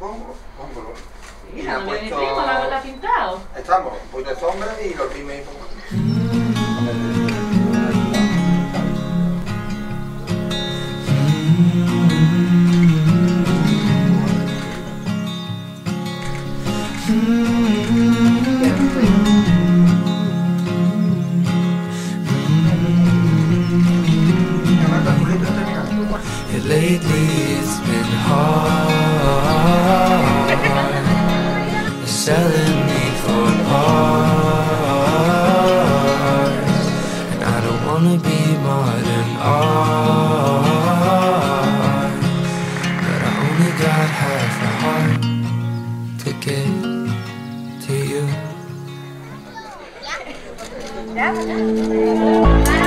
supongo, póngalo. Y la novia de mi primo la ha pintado. Estamos, un poquito de sombra y los mismos ahí poco. Lately it's been hard, selling me for parts, and I don't wanna be modern art, but I only got half a heart to give to you.